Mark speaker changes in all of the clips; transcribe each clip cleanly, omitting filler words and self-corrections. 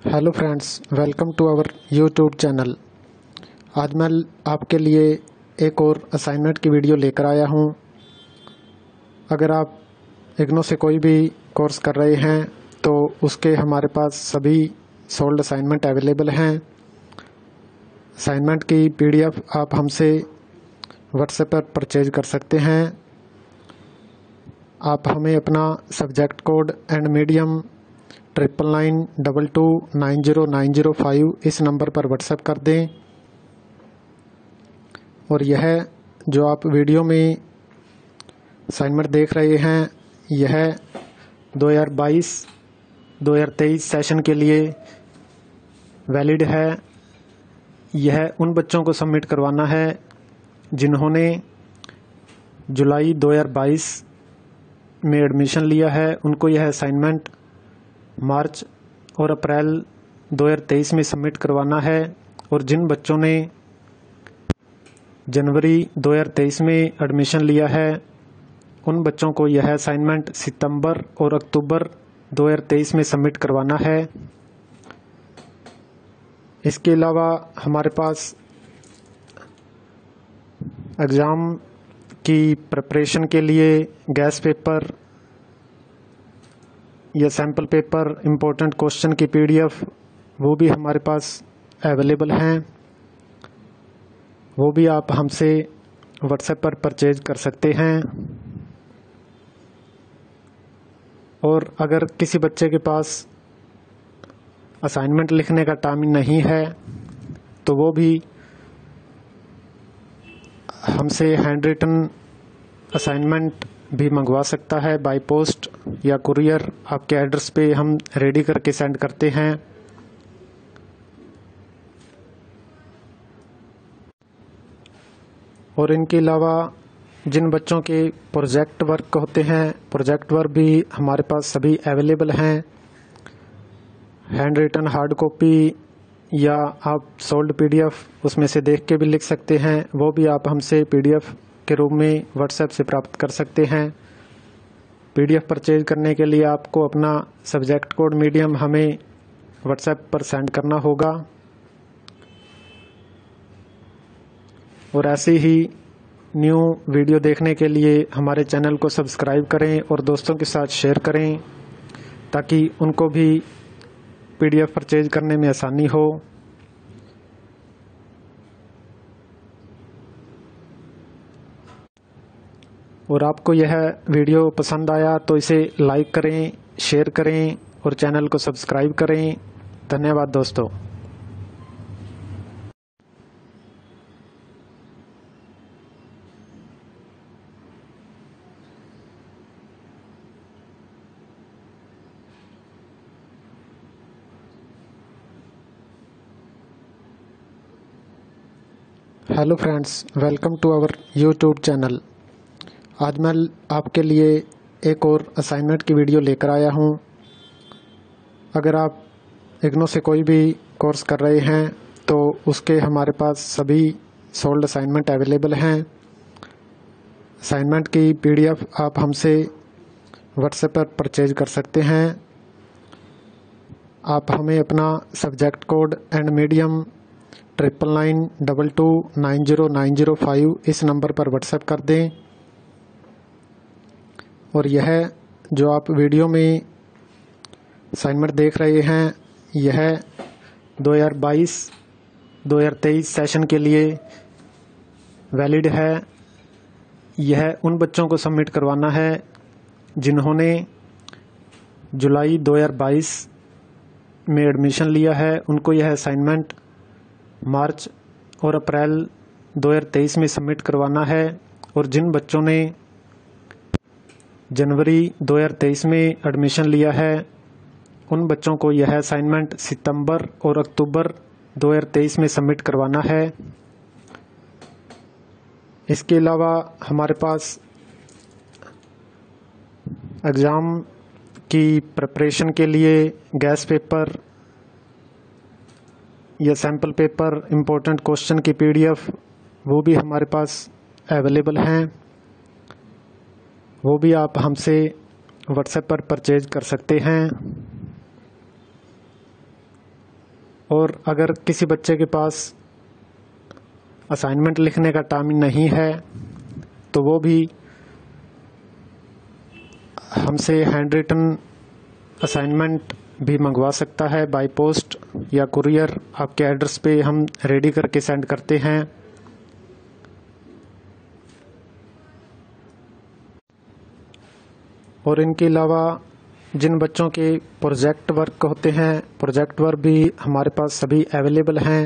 Speaker 1: Hello friends, welcome to our YouTube channel. आज मैं आपके लिए एक और असाइनमेंट की वीडियो लेकर आया हूं। अगर आप इग्नू से कोई भी कोर्स कर रहे हैं तो उसके हमारे पास सभी सोल्ड असाइनमेंट अवेलेबल हैं। असाइनमेंट की पीडीएफ आप हमसे व्हाट्सएप पर परचेज कर सकते हैं। आप हमें अपना सब्जेक्ट कोड एंड मीडियम 9992290905 इस नंबर पर व्हाट्सएप कर दें। और यह जो आप वीडियो में असाइनमेंट देख रहे हैं, यह 2022-2023 सेशन के लिए वैलिड है। यह उन बच्चों को सबमिट करवाना है जिन्होंने जुलाई 2022 में एडमिशन लिया है। उनको यह असाइनमेंट मार्च और अप्रैल 2023 में सबमिट करवाना है। और जिन बच्चों ने जनवरी 2023 में एडमिशन लिया है, उन बच्चों को यह असाइनमेंट सितंबर और अक्टूबर 2023 में सबमिट करवाना है। इसके अलावा हमारे पास एग्ज़ाम की प्रिपरेशन के लिए गैस पेपर या सैम्पल पेपर, इम्पोर्टेंट क्वेश्चन की पीडीएफ वो भी हमारे पास अवेलेबल हैं। वो भी आप हमसे व्हाट्सएप पर परचेज कर सकते हैं। और अगर किसी बच्चे के पास असाइनमेंट लिखने का टाइम नहीं है तो वो भी हमसे हैंड रिटन असाइनमेंट भी मंगवा सकता है बाय पोस्ट या कुरियर। आपके एड्रेस पे हम रेडी करके सेंड करते हैं। और इनके अलावा जिन बच्चों के प्रोजेक्ट वर्क होते हैं, प्रोजेक्ट वर्क भी हमारे पास सभी अवेलेबल हैं। हैंड रिटन हार्ड कॉपी या आप सोल्ड पीडीएफ उसमें से देख के भी लिख सकते हैं। वो भी आप हमसे पीडीएफ के रूप में व्हाट्सएप से प्राप्त कर सकते हैं। पीडीएफ परचेज करने के लिए आपको अपना सब्जेक्ट कोड मीडियम हमें व्हाट्सएप पर सेंड करना होगा। और ऐसे ही न्यू वीडियो देखने के लिए हमारे चैनल को सब्सक्राइब करें और दोस्तों के साथ शेयर करें ताकि उनको भी पीडीएफ परचेज करने में आसानी हो। और आपको यह वीडियो पसंद आया तो इसे लाइक करें, शेयर करें और चैनल को सब्सक्राइब करें। धन्यवाद दोस्तों। Hello friends, welcome to our YouTube channel. आज मैं आपके लिए एक और असाइनमेंट की वीडियो लेकर आया हूं। अगर आप इग्नू से कोई भी कोर्स कर रहे हैं तो उसके हमारे पास सभी सोल्ड असाइनमेंट अवेलेबल हैं। असाइनमेंट की पीडीएफ आप हमसे व्हाट्सएप पर परचेज कर सकते हैं। आप हमें अपना सब्जेक्ट कोड एंड मीडियम 9992290905 इस नंबर पर व्हाट्सएप कर दें। और यह जो आप वीडियो में असाइनमेंट देख रहे हैं, यह 2022-2023 सेशन के लिए वैलिड है। यह उन बच्चों को सबमिट करवाना है जिन्होंने जुलाई 2022 में एडमिशन लिया है। उनको यह असाइनमेंट मार्च और अप्रैल 2023 में सबमिट करवाना है। और जिन बच्चों ने जनवरी 2023 में एडमिशन लिया है, उन बच्चों को यह असाइनमेंट सितंबर और अक्टूबर 2023 में सबमिट करवाना है। इसके अलावा हमारे पास एग्ज़ाम की प्रिपरेशन के लिए गैस पेपर या सैम्पल पेपर, इम्पोर्टेंट क्वेश्चन की पीडीएफ वो भी हमारे पास अवेलेबल हैं। वो भी आप हमसे व्हाट्सएप पर परचेज कर सकते हैं। और अगर किसी बच्चे के पास असाइनमेंट लिखने का टाइम नहीं है तो वो भी हमसे हैंड रिटन असाइनमेंट भी मंगवा सकता है बाय पोस्ट या कुरियर। आपके एड्रेस पे हम रेडी करके सेंड करते हैं। और इनके अलावा जिन बच्चों के प्रोजेक्ट वर्क होते हैं, प्रोजेक्ट वर्क भी हमारे पास सभी अवेलेबल हैं।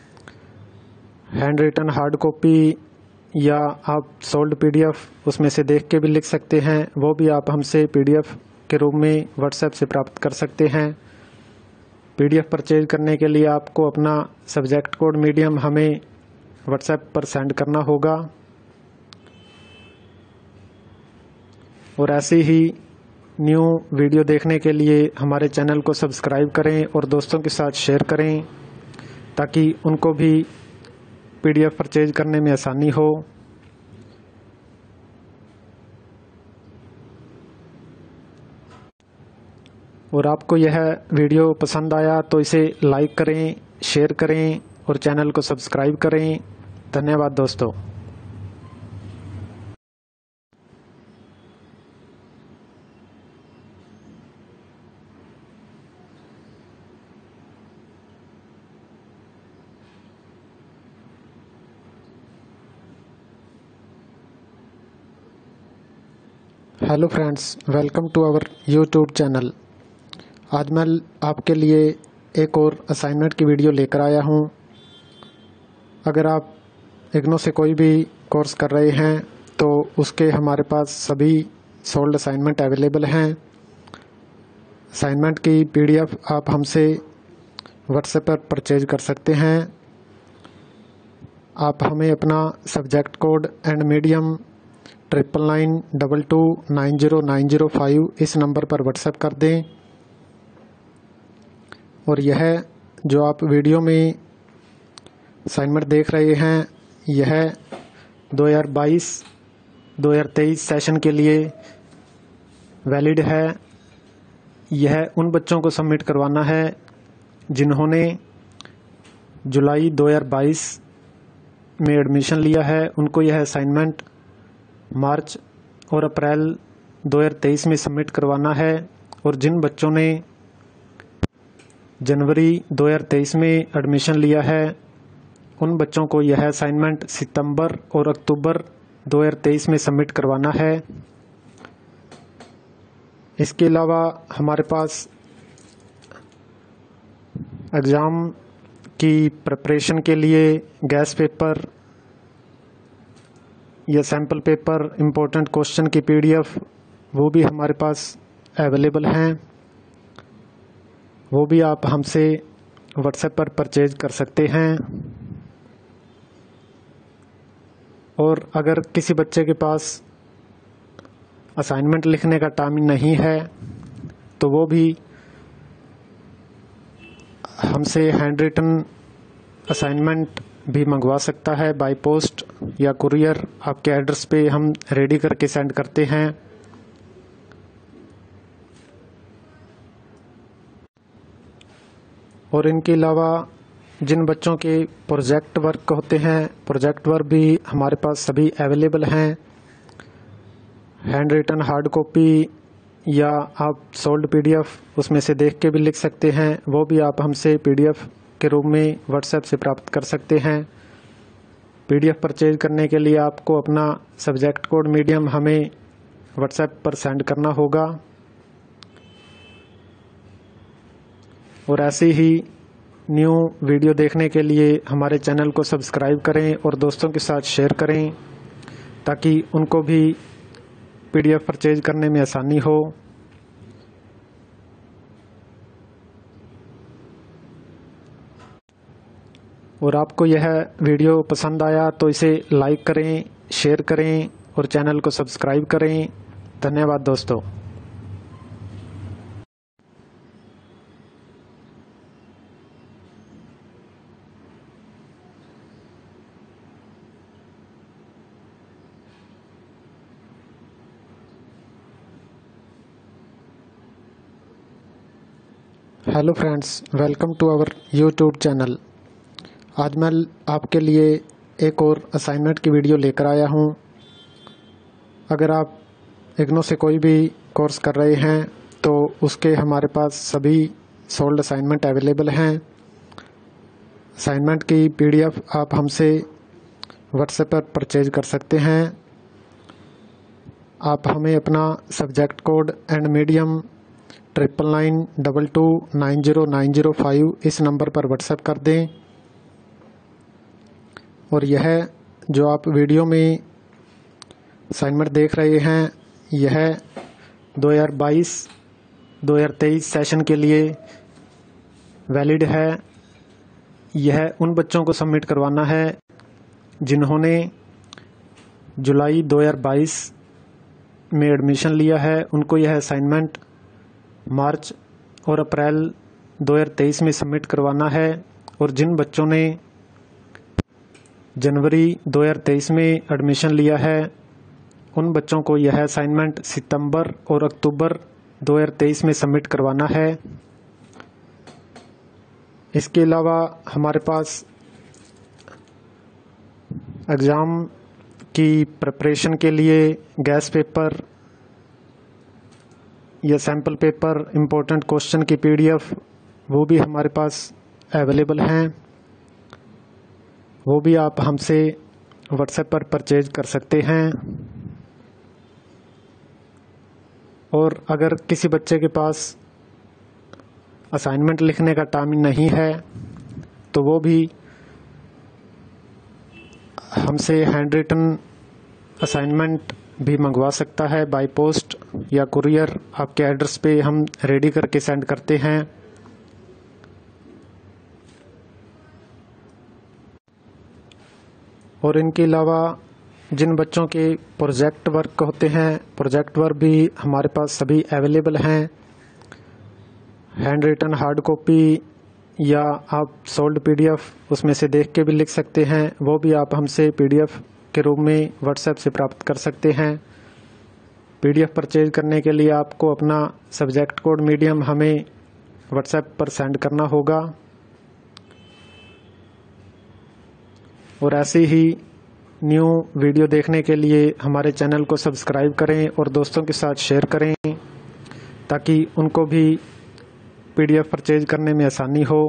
Speaker 1: हैंड रिटन हार्ड कॉपी या आप सोल्ड पीडीएफ उसमें से देख के भी लिख सकते हैं, वो भी आप हमसे पीडीएफ के रूप में व्हाट्सएप से प्राप्त कर सकते हैं। पीडीएफ परचेज करने के लिए आपको अपना सब्जेक्ट कोड मीडियम हमें व्हाट्सएप पर सेंड करना होगा। और ऐसे ही न्यू वीडियो देखने के लिए हमारे चैनल को सब्सक्राइब करें और दोस्तों के साथ शेयर करें ताकि उनको भी पीडीएफ परचेज करने में आसानी हो। और आपको यह वीडियो पसंद आया तो इसे लाइक करें, शेयर करें और चैनल को सब्सक्राइब करें। धन्यवाद दोस्तों। Hello friends, welcome to our YouTube channel. आज मैं आपके लिए एक और असाइनमेंट की वीडियो लेकर आया हूं। अगर आप इग्नो से कोई भी कोर्स कर रहे हैं तो उसके हमारे पास सभी सोल्ड असाइनमेंट अवेलेबल हैं। असाइनमेंट की पीडीएफ आप हमसे व्हाट्सएप पर परचेज कर सकते हैं। आप हमें अपना सब्जेक्ट कोड एंड मीडियम 9992290905 इस नंबर पर व्हाट्सएप कर दें। और यह जो आप वीडियो में असाइनमेंट देख रहे हैं, यह 2022-2023 सेशन के लिए वैलिड है। यह उन बच्चों को सबमिट करवाना है जिन्होंने जुलाई 2022 में एडमिशन लिया है। उनको यह असाइनमेंट मार्च और अप्रैल 2023 में सबमिट करवाना है। और जिन बच्चों ने जनवरी 2023 में एडमिशन लिया है उन बच्चों को यह असाइनमेंट सितंबर और अक्टूबर 2023 में सबमिट करवाना है। इसके अलावा हमारे पास एग्ज़ाम की प्रिपरेशन के लिए गैस पेपर या सैम्पल पेपर, इम्पोर्टेंट क्वेश्चन की पीडीएफ वो भी हमारे पास अवेलेबल हैं। वो भी आप हमसे व्हाट्सएप पर परचेज कर सकते हैं। और अगर किसी बच्चे के पास असाइनमेंट लिखने का टाइम नहीं है तो वो भी हमसे हैंड रिटन असाइनमेंट भी मंगवा सकता है बाय पोस्ट या कुरियर। आपके एड्रेस पे हम रेडी करके सेंड करते हैं। और इनके अलावा जिन बच्चों के प्रोजेक्ट वर्क होते हैं, प्रोजेक्ट वर्क भी हमारे पास सभी अवेलेबल हैं। हैंड रिटन हार्ड कॉपी या आप सोल्ड पीडीएफ उसमें से देख के भी लिख सकते हैं, वो भी आप हमसे पीडीएफ के रूप में व्हाट्सएप से प्राप्त कर सकते हैं। पीडीएफ परचेज करने के लिए आपको अपना सब्जेक्ट कोड मीडियम हमें व्हाट्सएप पर सेंड करना होगा। और ऐसे ही न्यू वीडियो देखने के लिए हमारे चैनल को सब्सक्राइब करें और दोस्तों के साथ शेयर करें ताकि उनको भी पीडीएफ परचेज करने में आसानी हो। और आपको यह वीडियो पसंद आया तो इसे लाइक करें, शेयर करें और चैनल को सब्सक्राइब करें। धन्यवाद दोस्तों। Hello friends, welcome to our YouTube channel. आज मैं आपके लिए एक और असाइनमेंट की वीडियो लेकर आया हूं। अगर आप इग्नू से कोई भी कोर्स कर रहे हैं तो उसके हमारे पास सभी सोल्ड असाइनमेंट अवेलेबल हैं। असाइनमेंट की PDF आप हमसे व्हाट्सएप पर परचेज कर सकते हैं। आप हमें अपना सब्जेक्ट कोड एंड मीडियम 9992290905 इस नंबर पर व्हाट्सएप कर दें। और यह जो आप वीडियो में असाइनमेंट देख रहे हैं, यह 2022-2023 सेशन के लिए वैलिड है। यह उन बच्चों को सबमिट करवाना है जिन्होंने जुलाई 2022 में एडमिशन लिया है। उनको यह असाइनमेंट मार्च और अप्रैल 2023 में सबमिट करवाना है। और जिन बच्चों ने जनवरी 2023 में एडमिशन लिया है, उन बच्चों को यह असाइनमेंट सितंबर और अक्टूबर 2023 में सबमिट करवाना है। इसके अलावा हमारे पास एग्ज़ाम की प्रिपरेशन के लिए गैस पेपर या सैम्पल पेपर, इम्पोर्टेंट क्वेश्चन की PDF वो भी हमारे पास अवेलेबल हैं। वो भी आप हमसे व्हाट्सएप पर परचेज कर सकते हैं। और अगर किसी बच्चे के पास असाइनमेंट लिखने का टाइम नहीं है तो वो भी हमसे हैंड रिटन असाइनमेंट भी मंगवा सकता है बाय पोस्ट या कुरियर। आपके एड्रेस पे हम रेडी करके सेंड करते हैं। और इनके अलावा जिन बच्चों के प्रोजेक्ट वर्क होते हैं, प्रोजेक्ट वर्क भी हमारे पास सभी अवेलेबल हैं। हैंड रिटन हार्ड कॉपी या आप सोल्ड PDF उसमें से देख के भी लिख सकते हैं। वो भी आप हमसे PDF के रूप में व्हाट्सएप से प्राप्त कर सकते हैं। PDF परचेज करने के लिए आपको अपना सब्जेक्ट कोड मीडियम हमें व्हाट्सएप पर सेंड करना होगा। और ऐसी ही न्यू वीडियो देखने के लिए हमारे चैनल को सब्सक्राइब करें और दोस्तों के साथ शेयर करें ताकि उनको भी PDF परचेज करने में आसानी हो।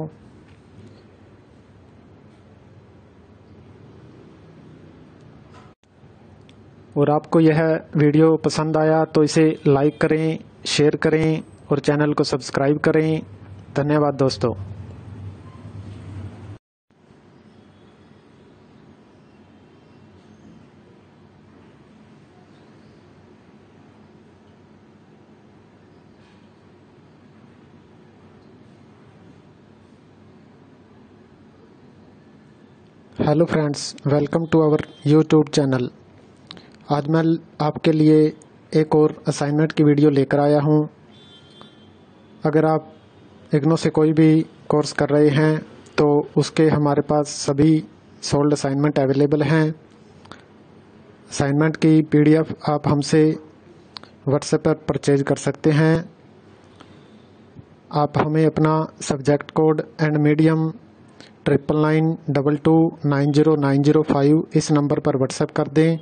Speaker 1: और आपको यह वीडियो पसंद आया तो इसे लाइक करें, शेयर करें और चैनल को सब्सक्राइब करें। धन्यवाद दोस्तों। Hello friends, welcome to our YouTube channel. आज मैं आपके लिए एक और असाइनमेंट की वीडियो लेकर आया हूं। अगर आप इग्नू से कोई भी कोर्स कर रहे हैं तो उसके हमारे पास सभी सोल्ड असाइनमेंट अवेलेबल हैं। असाइनमेंट की PDF आप हमसे व्हाट्सएप पर परचेज कर सकते हैं। आप हमें अपना सब्जेक्ट कोड एंड मीडियम 9992290905 इस नंबर पर व्हाट्सएप कर दें।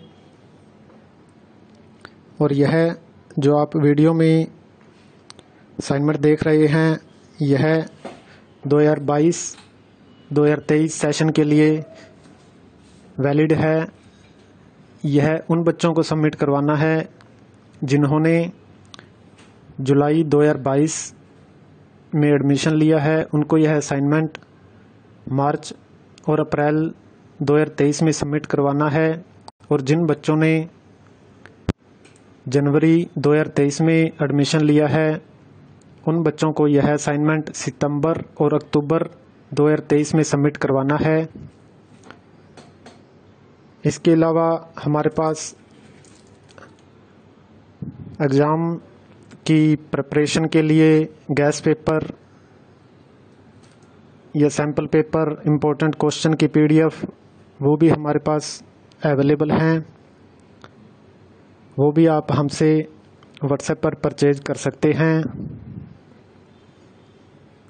Speaker 1: और यह जो आप वीडियो में असाइनमेंट देख रहे हैं, यह 2022-2023 सेशन के लिए वैलिड है। यह उन बच्चों को सबमिट करवाना है जिन्होंने जुलाई 2022 में एडमिशन लिया है। उनको यह असाइनमेंट मार्च और अप्रैल 2023 में सबमिट करवाना है। और जिन बच्चों ने जनवरी 2023 में एडमिशन लिया है, उन बच्चों को यह असाइनमेंट सितंबर और अक्टूबर 2023 में सबमिट करवाना है। इसके अलावा हमारे पास एग्ज़ाम की प्रिपरेशन के लिए गैस पेपर या सैम्पल पेपर, इम्पोर्टेंट क्वेश्चन की PDF वो भी हमारे पास अवेलेबल हैं। वो भी आप हमसे व्हाट्सएप पर परचेज कर सकते हैं।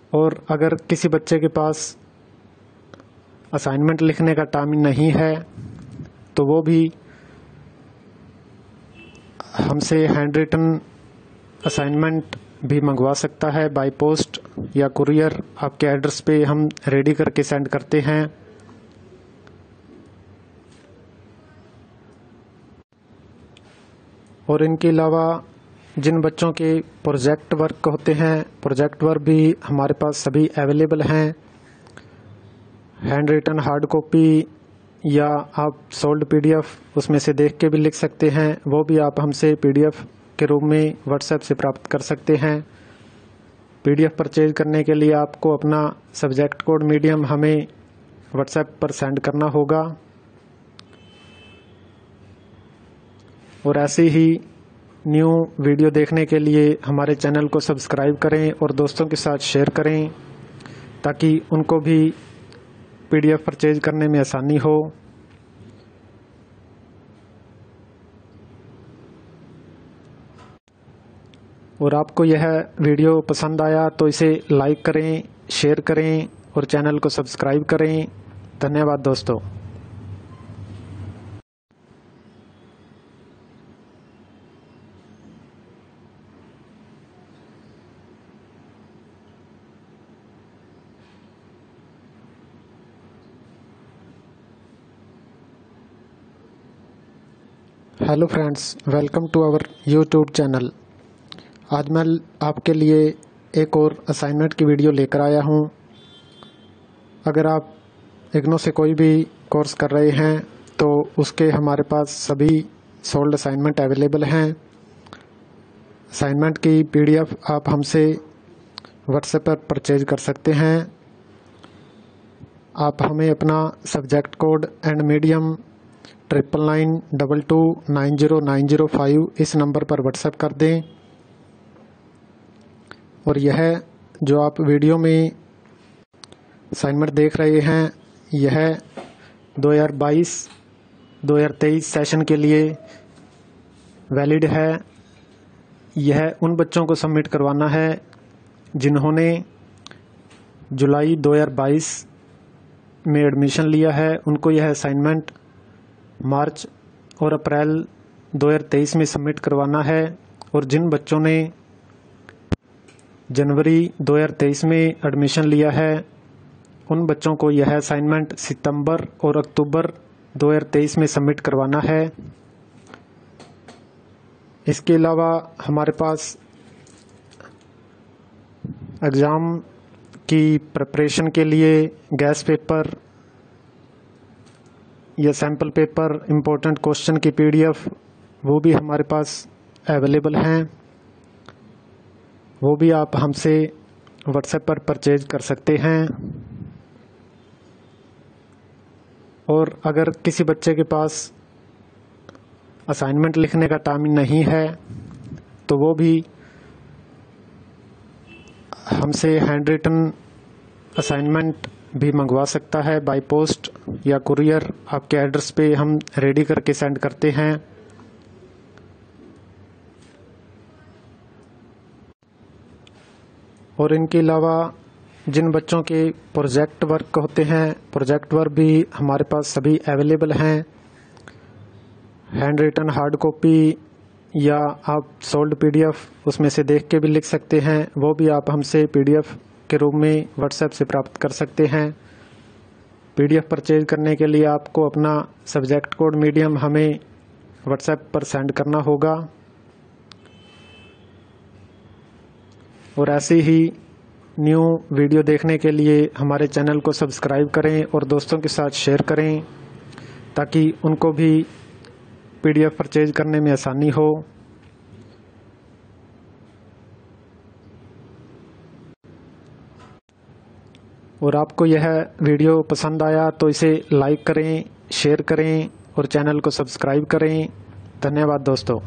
Speaker 1: और अगर किसी बच्चे के पास असाइनमेंट लिखने का टाइम नहीं है तो वो भी हमसे हैंड रिटन असाइनमेंट भी मंगवा सकता है बाय पोस्ट या कुरियर। आपके एड्रेस पे हम रेडी करके सेंड करते हैं। और इनके अलावा जिन बच्चों के प्रोजेक्ट वर्क होते हैं, प्रोजेक्ट वर्क भी हमारे पास सभी अवेलेबल हैं। हैंड रिटन हार्ड कॉपी या आप सोल्ड पीडीएफ उसमें से देख के भी लिख सकते हैं, वो भी आप हमसे पीडीएफ के रूप में व्हाट्सएप से प्राप्त कर सकते हैं। पीडीएफ परचेज करने के लिए आपको अपना सब्जेक्ट कोड मीडियम हमें व्हाट्सएप पर सेंड करना होगा। और ऐसे ही न्यू वीडियो देखने के लिए हमारे चैनल को सब्सक्राइब करें और दोस्तों के साथ शेयर करें ताकि उनको भी पीडीएफ परचेज करने में आसानी हो। और आपको यह वीडियो पसंद आया तो इसे लाइक करें, शेयर करें और चैनल को सब्सक्राइब करें। धन्यवाद दोस्तों। Hello friends, welcome to our YouTube channel. आज मैं आपके लिए एक और असाइनमेंट की वीडियो लेकर आया हूं। अगर आप इग्नो से कोई भी कोर्स कर रहे हैं तो उसके हमारे पास सभी सोल्ड असाइनमेंट अवेलेबल हैं। असाइनमेंट की पीडीएफ आप हमसे व्हाट्सएप पर परचेज कर सकते हैं। आप हमें अपना सब्जेक्ट कोड एंड मीडियम 9992290905 इस नंबर पर व्हाट्सएप कर दें। और यह जो आप वीडियो में असाइनमेंट देख रहे हैं, यह 2022-2023 सेशन के लिए वैलिड है। यह उन बच्चों को सबमिट करवाना है जिन्होंने जुलाई 2022 में एडमिशन लिया है। उनको यह असाइनमेंट मार्च और अप्रैल 2023 में सबमिट करवाना है। और जिन बच्चों ने जनवरी 2023 में एडमिशन लिया है उन बच्चों को यह असाइनमेंट सितंबर और अक्टूबर 2023 में सबमिट करवाना है। इसके अलावा हमारे पास एग्ज़ाम की प्रिपरेशन के लिए गैस पेपर या सैम्पल पेपर, इम्पोर्टेंट क्वेश्चन की पीडीएफ वो भी हमारे पास अवेलेबल हैं। वो भी आप हमसे व्हाट्सएप पर परचेज कर सकते हैं। और अगर किसी बच्चे के पास असाइनमेंट लिखने का टाइम नहीं है तो वो भी हमसे हैंड रिटन असाइनमेंट भी मंगवा सकता है बाय पोस्ट या कुरियर। आपके एड्रेस पे हम रेडी करके सेंड करते हैं। और इनके अलावा जिन बच्चों के प्रोजेक्ट वर्क होते हैं, प्रोजेक्ट वर्क भी हमारे पास सभी अवेलेबल हैं। हैंड रिटन हार्ड कॉपी या आप सोल्ड पीडीएफ उसमें से देख के भी लिख सकते हैं, वो भी आप हमसे पीडीएफ के रूप में व्हाट्सएप से प्राप्त कर सकते हैं। पीडीएफ परचेज करने के लिए आपको अपना सब्जेक्ट कोड मीडियम हमें व्हाट्सएप पर सेंड करना होगा। और ऐसे ही न्यू वीडियो देखने के लिए हमारे चैनल को सब्सक्राइब करें और दोस्तों के साथ शेयर करें ताकि उनको भी पीडीएफ परचेज करने में आसानी हो। और आपको यह वीडियो पसंद आया तो इसे लाइक करें, शेयर करें और चैनल को सब्सक्राइब करें। धन्यवाद दोस्तों।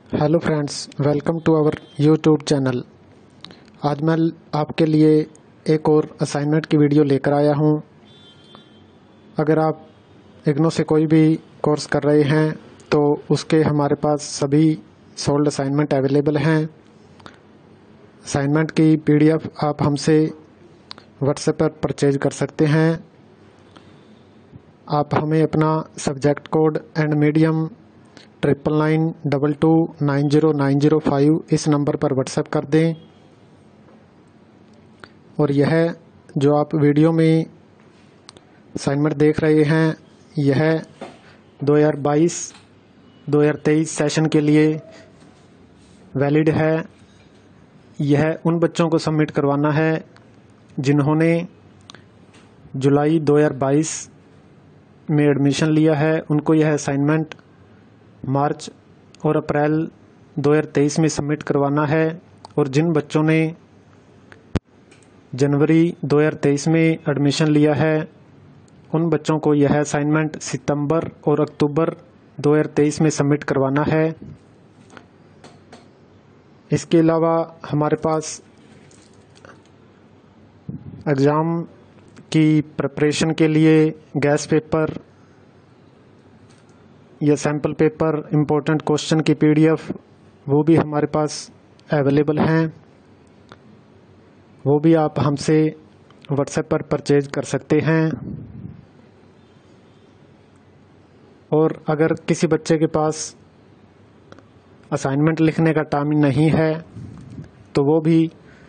Speaker 1: Hello friends, welcome to our YouTube channel. आज मैं आपके लिए एक और असाइनमेंट की वीडियो लेकर आया हूं। अगर आप इग्नू से कोई भी कोर्स कर रहे हैं तो उसके हमारे पास सभी सोल्ड असाइनमेंट अवेलेबल हैं। असाइनमेंट की PDF आप हमसे व्हाट्सएप पर परचेज कर सकते हैं। आप हमें अपना सब्जेक्ट कोड एंड मीडियम 9992290905 इस नंबर पर व्हाट्सएप कर दें। और यह जो आप वीडियो में असाइनमेंट देख रहे हैं, यह 2022-2023 सेशन के लिए वैलिड है। यह उन बच्चों को सबमिट करवाना है जिन्होंने जुलाई 2022 में एडमिशन लिया है। उनको यह असाइनमेंट मार्च और अप्रैल 2023 में सबमिट करवाना है। और जिन बच्चों ने जनवरी 2023 में एडमिशन लिया है, उन बच्चों को यह असाइनमेंट सितंबर और अक्टूबर 2023 में सबमिट करवाना है। इसके अलावा हमारे पास एग्ज़ाम की प्रिपरेशन के लिए गैस पेपर या सैम्पल पेपर, इम्पोर्टेंट क्वेश्चन की PDF वो भी हमारे पास अवेलेबल हैं। वो भी आप हमसे व्हाट्सएप पर परचेज कर सकते हैं। और अगर किसी बच्चे के पास असाइनमेंट लिखने का टाइम नहीं है तो वो भी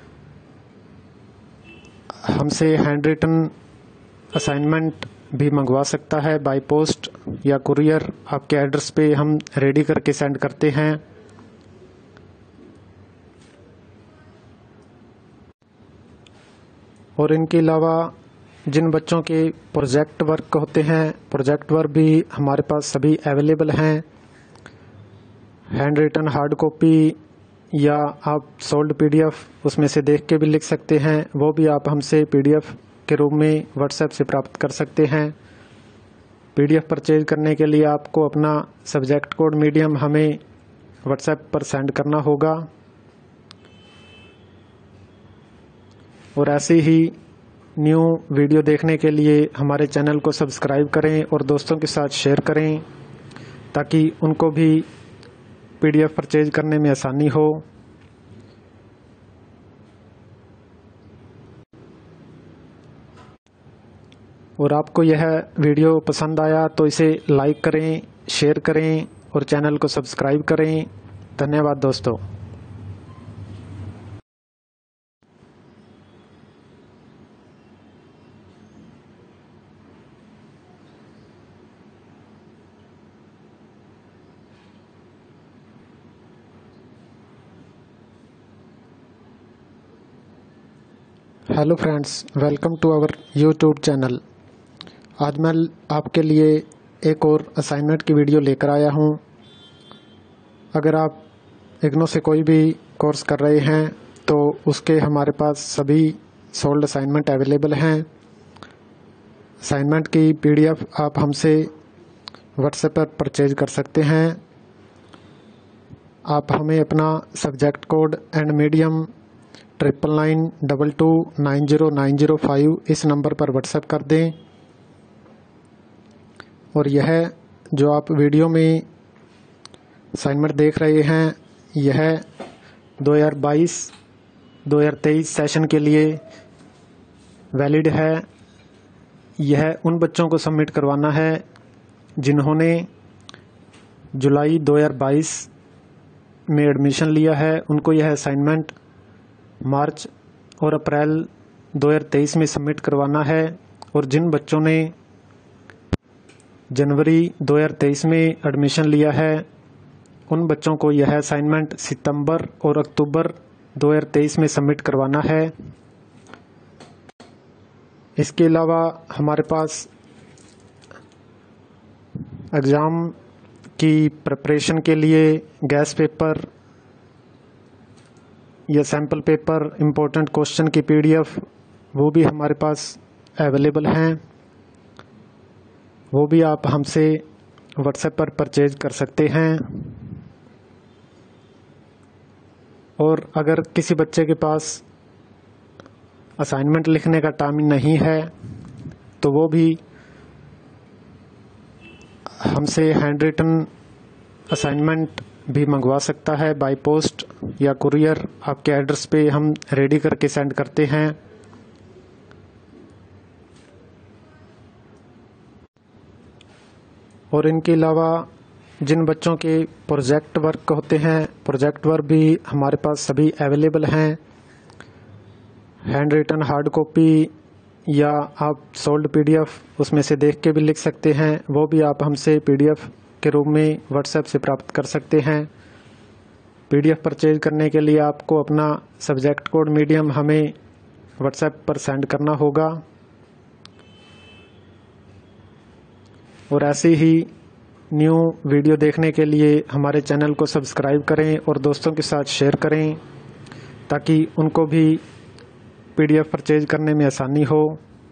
Speaker 1: हमसे हैंड रिटन असाइनमेंट भी मंगवा सकता है बाय पोस्ट या कुरियर। आपके एड्रेस पे हम रेडी करके सेंड करते हैं। और इनके अलावा जिन बच्चों के प्रोजेक्ट वर्क होते हैं, प्रोजेक्ट वर्क भी हमारे पास सभी अवेलेबल हैं। हैंड रिटन हार्ड कॉपी या आप सोल्ड PDF उसमें से देख के भी लिख सकते हैं। वो भी आप हमसे PDF के रूप में व्हाट्सएप से प्राप्त कर सकते हैं। PDF परचेज करने के लिए आपको अपना सब्जेक्ट कोड मीडियम हमें व्हाट्सएप पर सेंड करना होगा। और ऐसे ही न्यू वीडियो देखने के लिए हमारे चैनल को सब्सक्राइब करें और दोस्तों के साथ शेयर करें ताकि उनको भी PDF परचेज करने में आसानी हो। और आपको यह वीडियो पसंद आया तो इसे लाइक करें, शेयर करें और चैनल को सब्सक्राइब करें। धन्यवाद दोस्तों। Hello friends, welcome to our YouTube channel. आज मैं आपके लिए एक और असाइनमेंट की वीडियो लेकर आया हूं। अगर आप इग्नू से कोई भी कोर्स कर रहे हैं तो उसके हमारे पास सभी सोल्ड असाइनमेंट अवेलेबल हैं। असाइनमेंट की PDF आप हमसे व्हाट्सएप पर परचेज कर सकते हैं। आप हमें अपना सब्जेक्ट कोड एंड मीडियम 9992290905 इस नंबर पर व्हाट्सएप कर दें। और यह जो आप वीडियो में असाइनमेंट देख रहे हैं, यह 2022-2023 सेशन के लिए वैलिड है। यह उन बच्चों को सबमिट करवाना है जिन्होंने जुलाई 2022 में एडमिशन लिया है। उनको यह असाइनमेंट मार्च और अप्रैल 2023 में सबमिट करवाना है। और जिन बच्चों ने जनवरी 2023 में एडमिशन लिया है, उन बच्चों को यह असाइनमेंट सितंबर और अक्टूबर 2023 में सबमिट करवाना है। इसके अलावा हमारे पास एग्ज़ाम की प्रिपरेशन के लिए गैस पेपर या सैम्पल पेपर, इम्पोर्टेंट क्वेश्चन की PDF वो भी हमारे पास अवेलेबल हैं। वो भी आप हमसे व्हाट्सएप पर परचेज कर सकते हैं। और अगर किसी बच्चे के पास असाइनमेंट लिखने का टाइम नहीं है तो वो भी हमसे हैंड रिटन असाइनमेंट भी मंगवा सकता है बाय पोस्ट या कुरियर। आपके एड्रेस पे हम रेडी करके सेंड करते हैं। और इनके अलावा जिन बच्चों के प्रोजेक्ट वर्क होते हैं, प्रोजेक्ट वर्क भी हमारे पास सभी अवेलेबल हैं। हैंड रिटन हार्ड कॉपी या आप सोल्ड पीडीएफ उसमें से देख के भी लिख सकते हैं, वो भी आप हमसे पीडीएफ के रूप में व्हाट्सएप से प्राप्त कर सकते हैं। पीडीएफ परचेज करने के लिए आपको अपना सब्जेक्ट कोड मीडियम हमें व्हाट्सएप पर सेंड करना होगा। और ऐसी ही न्यू वीडियो देखने के लिए हमारे चैनल को सब्सक्राइब करें और दोस्तों के साथ शेयर करें ताकि उनको भी पीडीएफ परचेज करने में आसानी हो।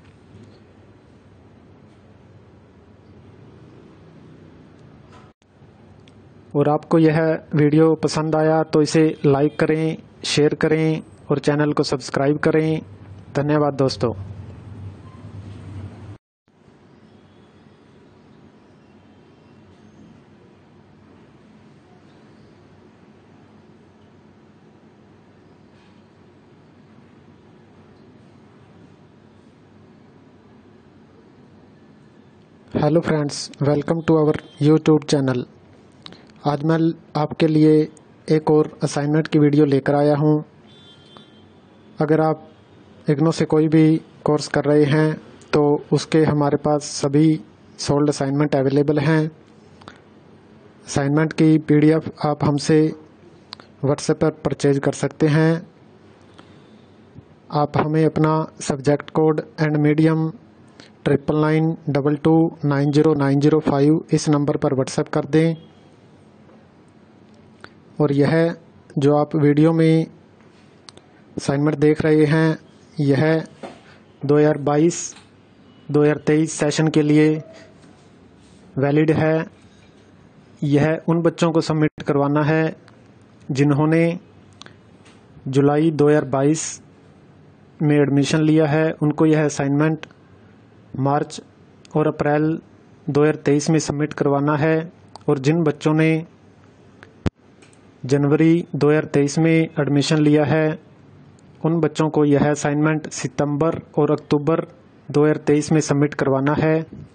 Speaker 1: और आपको यह वीडियो पसंद आया तो इसे लाइक करें, शेयर करें और चैनल को सब्सक्राइब करें। धन्यवाद दोस्तों। Hello friends, welcome to our YouTube channel. आज मैं आपके लिए एक और असाइनमेंट की वीडियो लेकर आया हूं। अगर आप इग्नू से कोई भी कोर्स कर रहे हैं तो उसके हमारे पास सभी सोल्ड असाइनमेंट अवेलेबल हैं। असाइनमेंट की पीडीएफ आप हमसे व्हाट्सएप पर परचेज कर सकते हैं। आप हमें अपना सब्जेक्ट कोड एंड मीडियम 9992290905 इस नंबर पर व्हाट्सएप कर दें। और यह जो आप वीडियो में असाइनमेंट देख रहे हैं, यह 2022-2023 सेशन के लिए वैलिड है। यह उन बच्चों को सबमिट करवाना है जिन्होंने जुलाई 2022 में एडमिशन लिया है। उनको यह असाइनमेंट मार्च और अप्रैल 2023 में सबमिट करवाना है। और जिन बच्चों ने जनवरी 2023 में एडमिशन लिया है उन बच्चों को यह असाइनमेंट सितंबर और अक्टूबर 2023 में सबमिट करवाना है।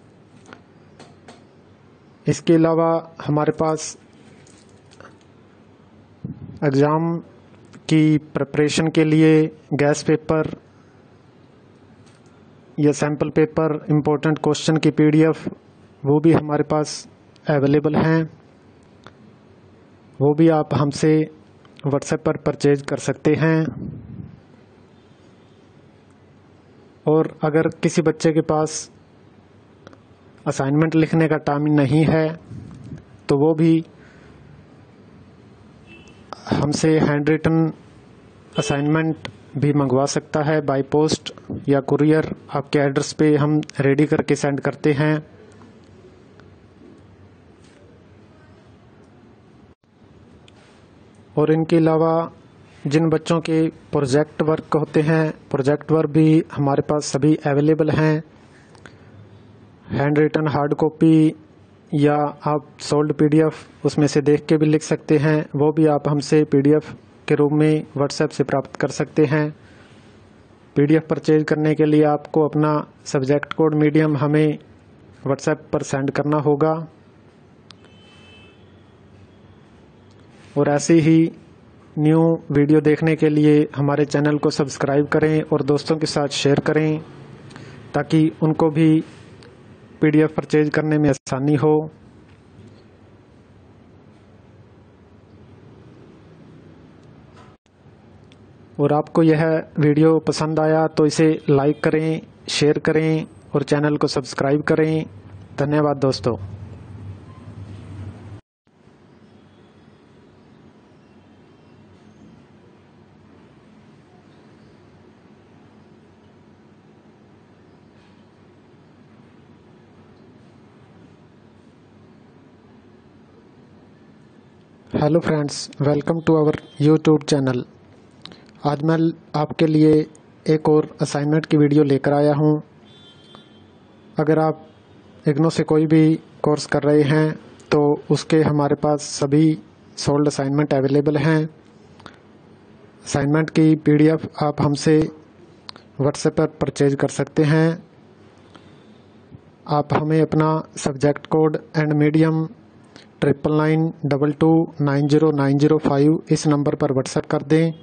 Speaker 1: इसके अलावा हमारे पास एग्ज़ाम की प्रिपरेशन के लिए गैस पेपर या सैम्पल पेपर, इम्पोर्टेंट क्वेश्चन की पीडीएफ वो भी हमारे पास अवेलेबल हैं। वो भी आप हमसे व्हाट्सएप पर परचेज कर सकते हैं। और अगर किसी बच्चे के पास असाइनमेंट लिखने का टाइम नहीं है तो वो भी हमसे हैंड रिटन असाइनमेंट भी मंगवा सकता है बाय पोस्ट या कुरियर। आपके एड्रेस पे हम रेडी करके सेंड करते हैं। और इनके अलावा जिन बच्चों के प्रोजेक्ट वर्क होते हैं, प्रोजेक्ट वर्क भी हमारे पास सभी अवेलेबल हैं। हैंड रिटन हार्ड कॉपी या आप सोल्ड पीडीएफ उसमें से देख के भी लिख सकते हैं, वो भी आप हमसे पीडीएफ के रूप में व्हाट्सएप से प्राप्त कर सकते हैं। पीडीएफ परचेज करने के लिए आपको अपना सब्जेक्ट कोड मीडियम हमें व्हाट्सएप पर सेंड करना होगा। और ऐसी ही न्यू वीडियो देखने के लिए हमारे चैनल को सब्सक्राइब करें और दोस्तों के साथ शेयर करें ताकि उनको भी पीडीएफ परचेज करने में आसानी हो। और आपको यह वीडियो पसंद आया तो इसे लाइक करें, शेयर करें और चैनल को सब्सक्राइब करें। धन्यवाद दोस्तों। Hello friends, welcome to our YouTube channel. आज मैं आपके लिए एक और असाइनमेंट की वीडियो लेकर आया हूं। अगर आप इग्नो से कोई भी कोर्स कर रहे हैं तो उसके हमारे पास सभी सोल्ड असाइनमेंट अवेलेबल हैं। असाइनमेंट की पीडीएफ आप हमसे व्हाट्सएप पर परचेज कर सकते हैं। आप हमें अपना सब्जेक्ट कोड एंड मीडियम 9992290905 इस नंबर पर व्हाट्सएप कर दें।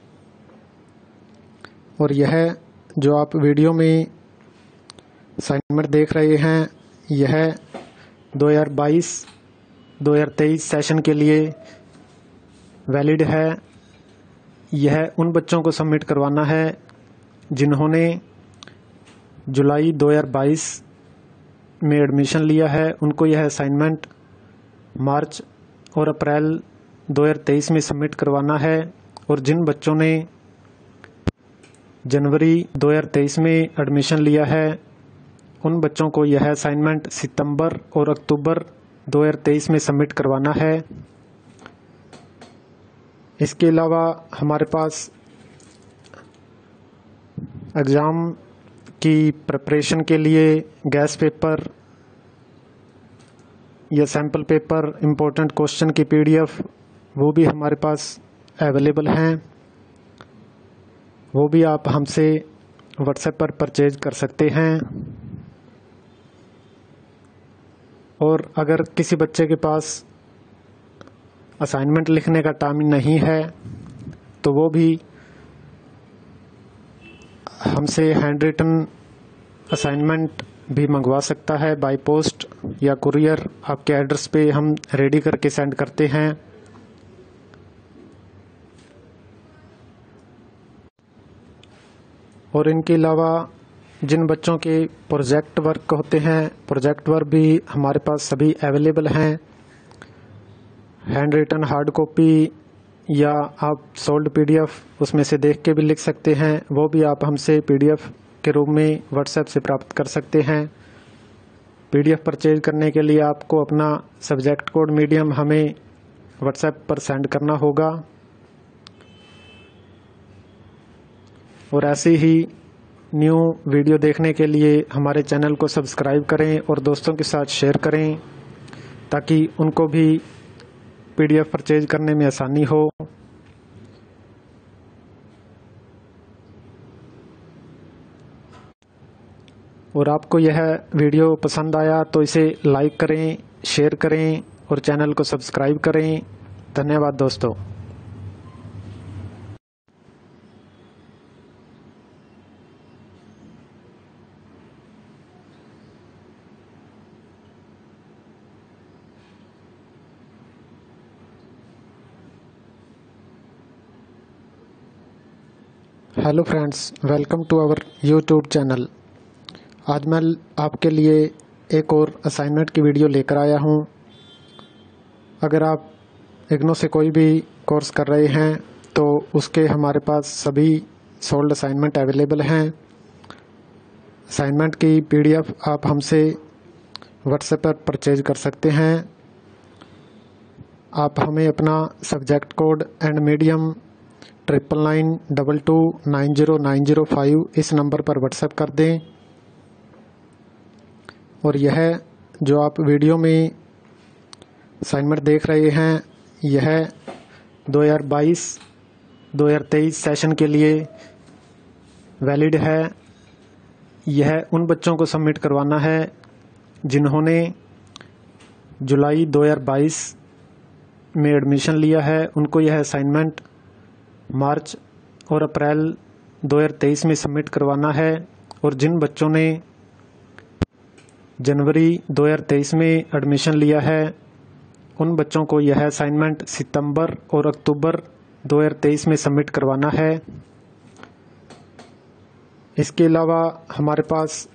Speaker 1: और यह जो आप वीडियो में असाइनमेंट देख रहे हैं, यह 2022-2023 सेशन के लिए वैलिड है। यह उन बच्चों को सबमिट करवाना है जिन्होंने जुलाई 2022 में एडमिशन लिया है। उनको यह असाइनमेंट मार्च और अप्रैल 2023 में सबमिट करवाना है। और जिन बच्चों ने जनवरी 2023 में एडमिशन लिया है, उन बच्चों को यह असाइनमेंट सितंबर और अक्टूबर 2023 में सबमिट करवाना है। इसके अलावा हमारे पास एग्ज़ाम की प्रिपरेशन के लिए गैस पेपर या सैम्पल पेपर, इम्पोर्टेंट क्वेश्चन की पीडीएफ वो भी हमारे पास अवेलेबल हैं। वो भी आप हमसे व्हाट्सएप पर परचेज कर सकते हैं। और अगर किसी बच्चे के पास असाइनमेंट लिखने का टाइम नहीं है तो वो भी हमसे हैंड रिटन असाइनमेंट भी मंगवा सकता है बाय पोस्ट या कुरियर। आपके एड्रेस पे हम रेडी करके सेंड करते हैं। और इनके अलावा जिन बच्चों के प्रोजेक्ट वर्क होते हैं, प्रोजेक्ट वर्क भी हमारे पास सभी अवेलेबल हैं। हैंड रिटन हार्ड कॉपी या आप सोल्ड पीडीएफ उसमें से देख के भी लिख सकते हैं। वो भी आप हमसे पीडीएफ के रूप में व्हाट्सएप से प्राप्त कर सकते हैं। पीडीएफ परचेज करने के लिए आपको अपना सब्जेक्ट कोड मीडियम हमें व्हाट्सएप पर सेंड करना होगा। और ऐसी ही न्यू वीडियो देखने के लिए हमारे चैनल को सब्सक्राइब करें और दोस्तों के साथ शेयर करें ताकि उनको भी पीडीएफ परचेज करने में आसानी हो। और आपको यह वीडियो पसंद आया तो इसे लाइक करें, शेयर करें और चैनल को सब्सक्राइब करें। धन्यवाद दोस्तों। Hello friends, welcome to our YouTube channel. आज मैं आपके लिए एक और असाइनमेंट की वीडियो लेकर आया हूं। अगर आप इग्नो से कोई भी कोर्स कर रहे हैं तो उसके हमारे पास सभी सोल्ड असाइनमेंट अवेलेबल हैं। असाइनमेंट की पीडीएफ आप हमसे व्हाट्सएप पर परचेज कर सकते हैं। आप हमें अपना सब्जेक्ट कोड एंड मीडियम 9992290905 इस नंबर पर व्हाट्सएप कर दें। और यह जो आप वीडियो में असाइनमेंट देख रहे हैं, यह 2022-2023 सेशन के लिए वैलिड है। यह उन बच्चों को सबमिट करवाना है जिन्होंने जुलाई 2022 में एडमिशन लिया है। उनको यह असाइनमेंट मार्च और अप्रैल 2023 में सबमिट करवाना है। और जिन बच्चों ने जनवरी 2023 में एडमिशन लिया है, उन बच्चों को यह असाइनमेंट सितंबर और अक्टूबर 2023 में सबमिट करवाना है। इसके अलावा हमारे पास